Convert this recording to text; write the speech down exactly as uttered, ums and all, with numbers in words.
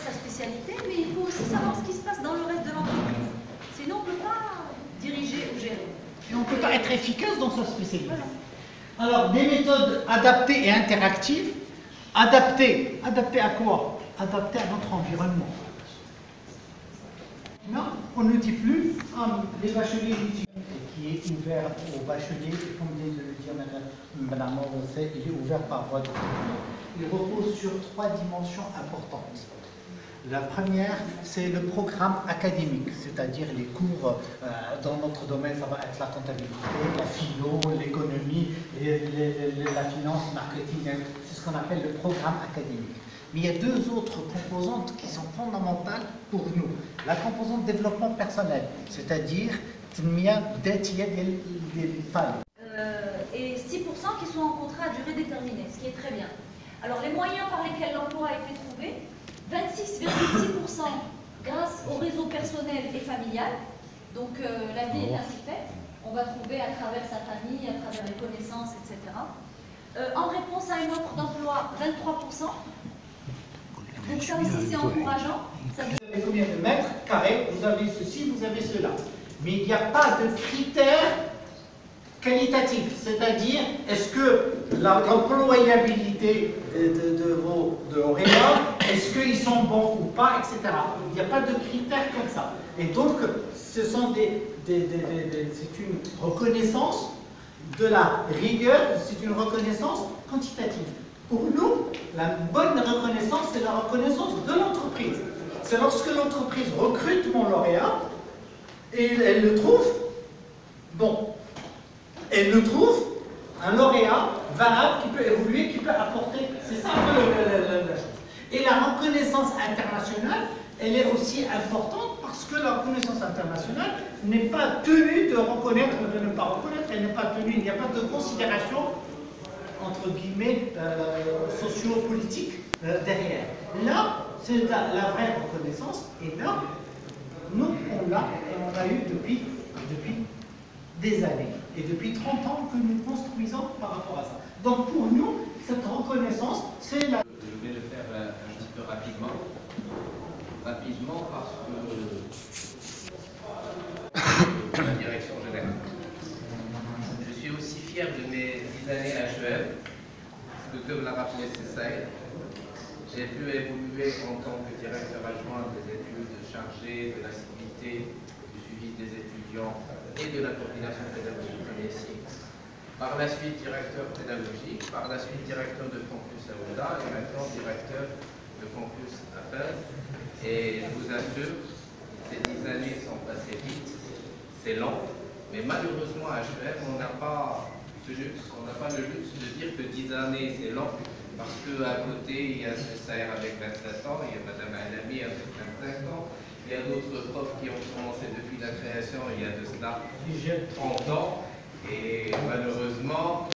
sa spécialité, mais il faut aussi savoir ce qui se passe dans le reste de l'entreprise. Sinon, on ne peut pas diriger ou gérer. Et on ne peut pas être efficace dans sa spécialité. Voilà. Alors, des méthodes adaptées et interactives. Adaptées. Adaptées à quoi? Adaptées à notre environnement. Non, on ne dit plus, ah, les bacheliers qui est ouvert aux bacheliers, comme vient de le dire Madame Morosset, il est ouvert par voie de cours. Il repose sur trois dimensions importantes. La première, c'est le programme académique, c'est-à-dire les cours euh, dans notre domaine, ça va être la comptabilité, la philo, l'économie, la finance, le marketing, c'est ce qu'on appelle le programme académique. Mais il y a deux autres composantes qui sont fondamentales pour nous. La composante développement personnel, c'est-à-dire euh, et six pour cent qui sont en contrat à durée déterminée, ce qui est très bien. Alors les moyens par lesquels l'emploi a été trouvé, vingt-six virgule six pour cent grâce au réseau personnel et familial. Donc euh, la vie est ainsi faite. On va trouver à travers sa famille, à travers les connaissances, et cetera. Euh, en réponse à une offre d'emploi, vingt-trois pour cent. Donc ça aussi c'est encourageant. Ça vous avez combien de mètres carrés? Vous avez ceci, vous avez cela. Mais il n'y a pas de critères qualitatifs. C'est-à-dire, est-ce que l'employabilité de, de, de vos lauréats, est-ce qu'ils sont bons ou pas, et cetera. Il n'y a pas de critères comme ça. Et donc, ce sont des, des, des, des, des c'est une reconnaissance de la rigueur, c'est une reconnaissance quantitative. Pour nous, la bonne reconnaissance, c'est la reconnaissance de l'entreprise. C'est lorsque l'entreprise recrute mon lauréat, et elle le trouve bon. Elle le trouve un lauréat valable qui peut évoluer, qui peut apporter. C'est ça un peu la chose. Et la reconnaissance internationale, elle est aussi importante parce que la reconnaissance internationale n'est pas tenue de reconnaître ou de ne pas reconnaître. Elle n'est pas tenue, il n'y a pas de considération entre guillemets euh, socio-politique euh, derrière. Là, c'est la, la vraie reconnaissance. Et là, nous, on l'a et on l'a eu depuis, depuis des années. Et depuis trente ans que nous construisons par rapport à ça. Donc pour nous, cette reconnaissance, c'est la... Je vais le faire un, un petit peu rapidement. Rapidement parce que la direction générale. Je suis aussi fier de mes dix années à H E M. Le docteur l'a rappelé, c'est ça. J'ai pu évoluer en tant que directeur adjoint des études chargé de l'activité du suivi des étudiants et de la coordination pédagogique ici. Par la suite, directeur pédagogique, par la suite, directeur de campus à Ouda et maintenant directeur de campus à Fès. Et je vous assure, ces dix années sont passées vite, c'est lent, mais malheureusement à H E M, on n'a pas ce luxe, on n'a pas le luxe de dire que dix années c'est lent, parce qu'à côté, il y a ce S A R avec vingt-sept ans, il y a Madame Alami avec vingt-cinq ans, il y a d'autres profs qui ont commencé depuis la création, il y a de cela trente ans, et malheureusement,